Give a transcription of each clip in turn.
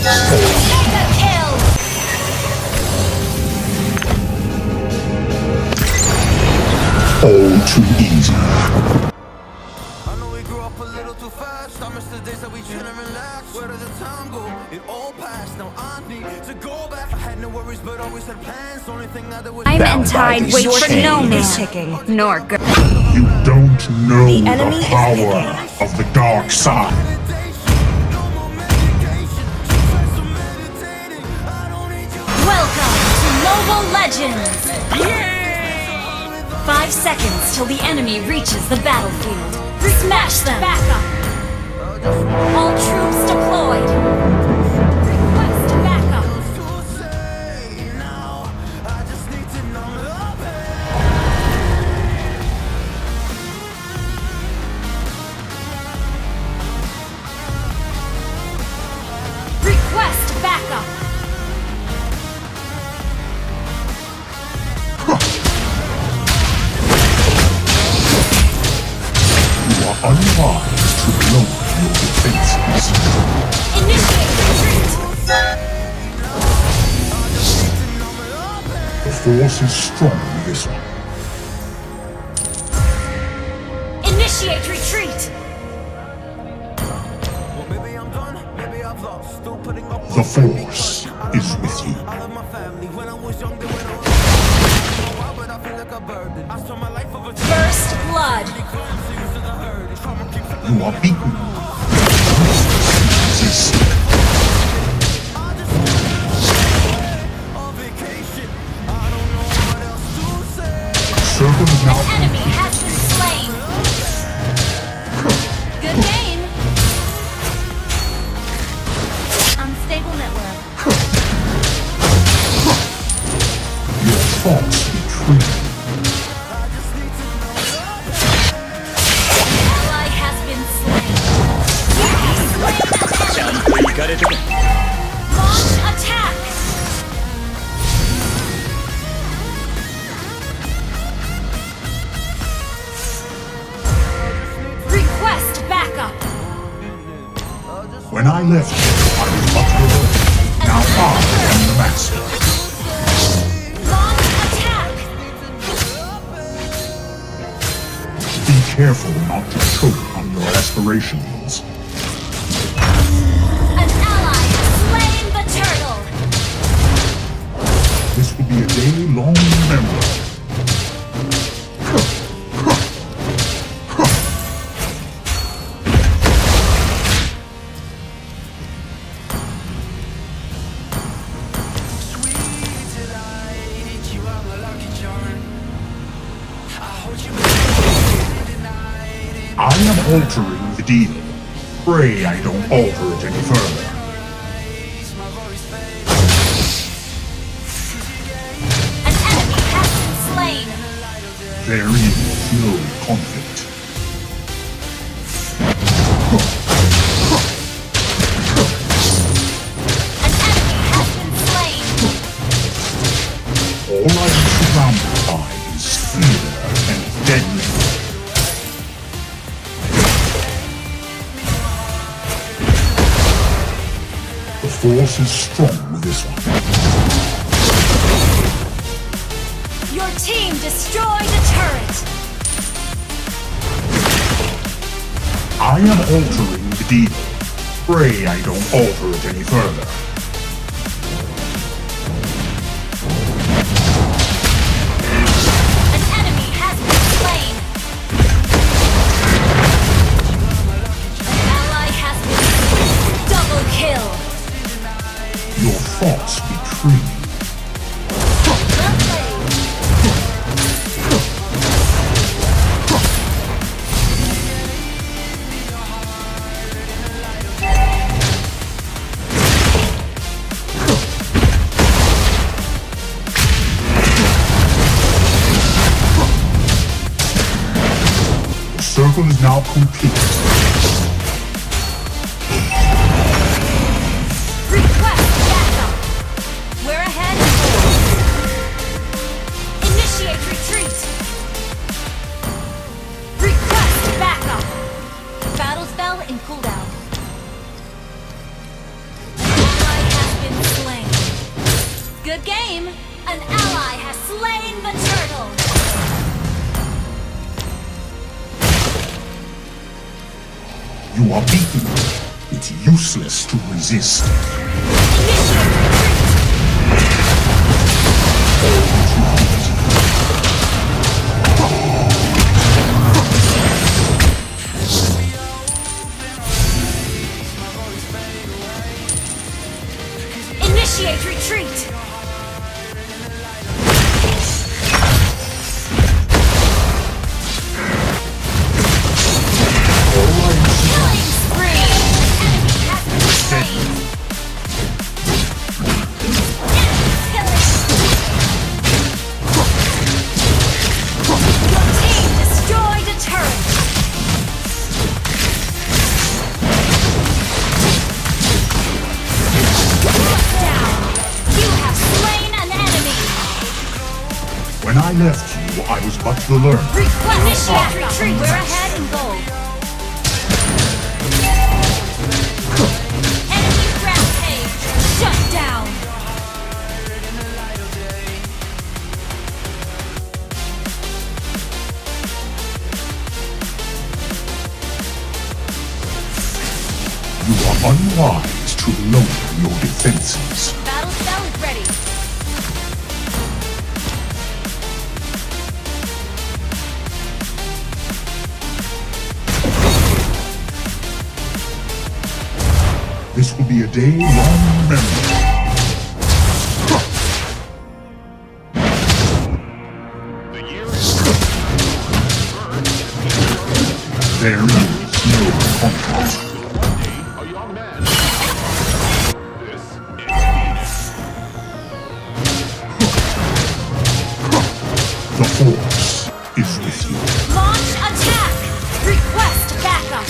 Mega kill! All too easy. I know we grew up a little too fast. I miss the days that we chill and relax. Where did the time go? It all passed. Now I need to go back. I had no worries, but always had plans. The only thing I did was I'm and Tide wait for no man. Ticking. Nor girl. You don't know The enemy the is power of the dark side. Welcome to Mobile Legends! 5 seconds till the enemy reaches the battlefield. Smash them! Back up! All troops deployed! Request backup! Request backup! You are unwise to lower your defenses. Initiate retreat! The force is strong with this one. Initiate retreat! Well, maybe I'm done. Maybe I've lost. Still putting up. The force is with you. I love my family. When I was young, they went around. But I feel like a burden. I saw my life over. First blood! You are beaten. Resist. Circle is now Enemy has been slain! Good game! Unstable network. your thoughts retreat. Ally has been slain. Launch attack! Request backup! When I left you, I was but your learner. Now I am the master. Launch attack! Be careful not to choke on your aspirations. An ally has slain the turtle! This will be a day long remembered. I am altering the deal. Pray I don't alter it any further. An enemy has been slain! There is no conflict. An enemy has been slain! All I am surrounded by is fear and deadness. The force is strong with this one. Your team destroyed a turret! I am altering the deal. Pray I don't alter it any further. An enemy has been slain! Ally has been slain! Double kill! Your thoughts betray you. The circle is now complete. Request backup! We're ahead and forward. Initiate retreat! Request backup! Battle spell in cooldown. Ally good game. An ally has slain the turtle. You are beaten. It's useless to resist. Initiate retreat. When I left you, I was but to learn. Initiate retreat. We're ahead in gold. Enemy rampage. Shut down. You are unwise to lower your defenses. Battle cell is ready. This will be a day long remembered. There is no comfort. A young man. This The Force is with you. Launch attack. Request backup.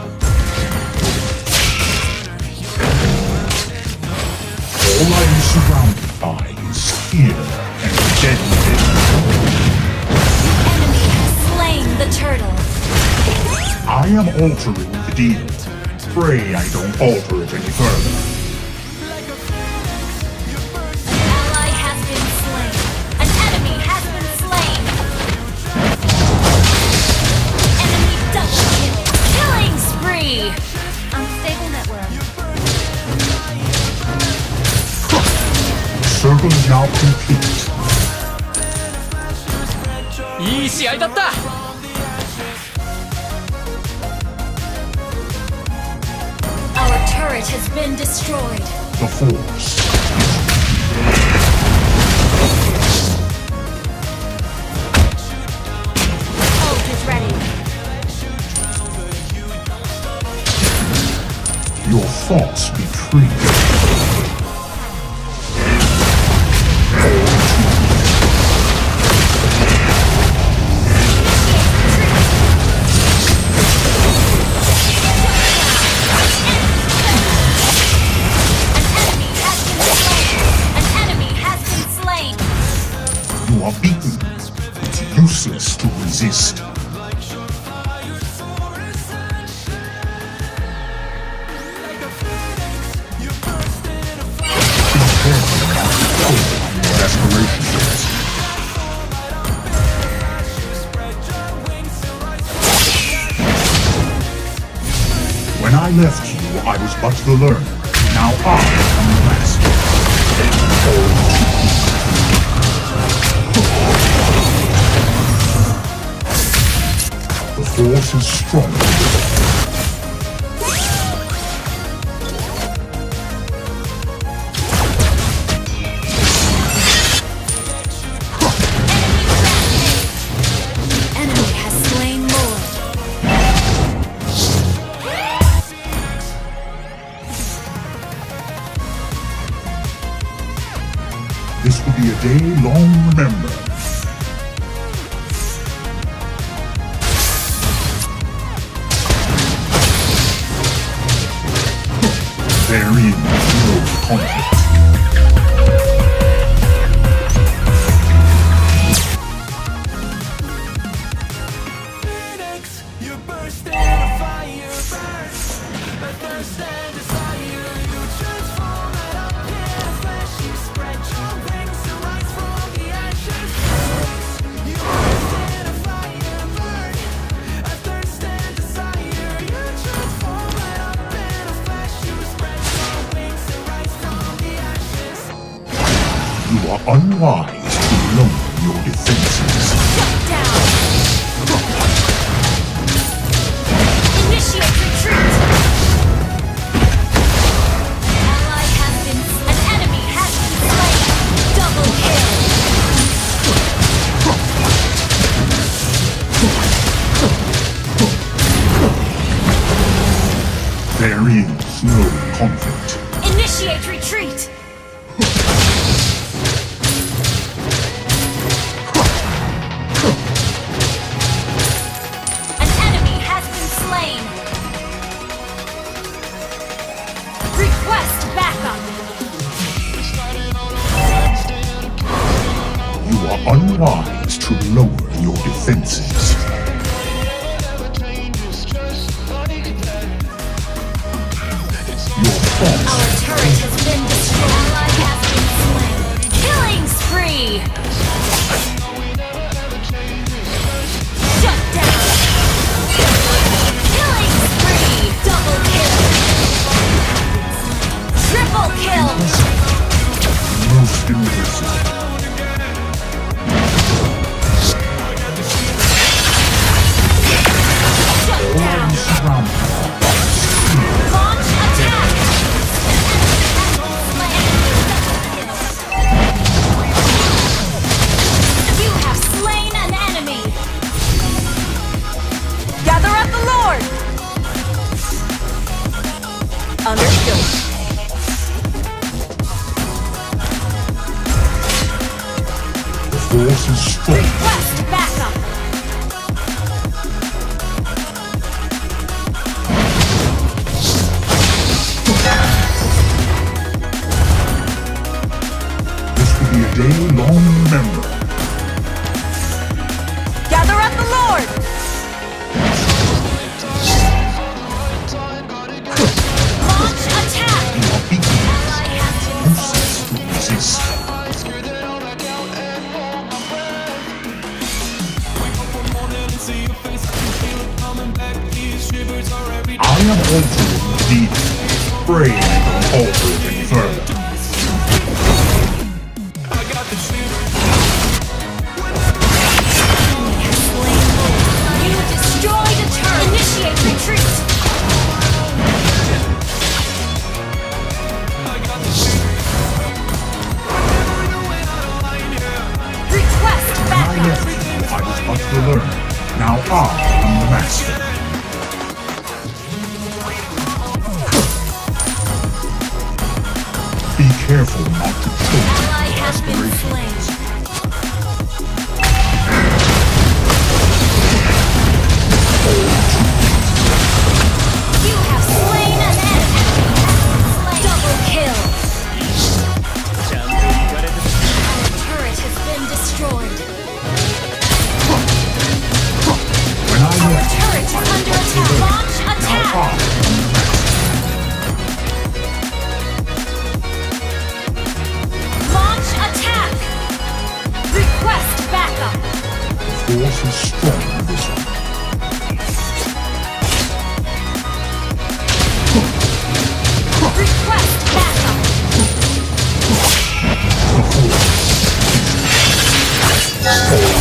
All I am surrounded by is fear and deadly. Enemy has slain the turtle. I am altering the deal. Pray I don't alter it any further. Ally has been slain. An enemy has been slain. Enemy double kill. Killing spree. Unstable network. Circle is now complete. いい試合だった。 Our turret has been destroyed. The Force. Ult is ready. Your thoughts betray you. You are beaten. It's useless to resist. Aspirations. When I left you, I was but the learner. Now I am the master. The Force is strong. Enemy has slain Lord. This will be a day long remembered. There is no conflict. Phoenix, you burst in a fire burst. A thirst and desire, you transform out of pure flesh. You spread your unwise to lower your defenses. Shut down! Initiate retreat! Ally has been... An enemy has been slain! Double kill! There is no conflict. Initiate retreat! An enemy has been slain! Request backup! You are unwise to lower your defenses. Your force Our turret has been destroyed. Ally has been slain. Killing spree! Shut down! Killing spree! Double kill! Triple kill! most impressive. Shut down! Surrounded. Launch attack! You have slain an enemy! Gather up the Lord! Understood. The force is strong. Request backup! This will be a day long remembered. Gather up the Lord! Launch attack! You are beaten. Ally has been slain. Cease to resist. I am altering the pray I don't alter it any further. You destroyed a turret! Initiate retreat! Request I backup! left you, I was but the learner. Now I am the master. Be careful not to choke. Ally has been slain. You have slain an enemy! Double kill! Turret has been destroyed. When I Our left turret is under attack. Launch now attack! I am the master. Launch attack! Request backup! The force is strong this one. Request backup! The force.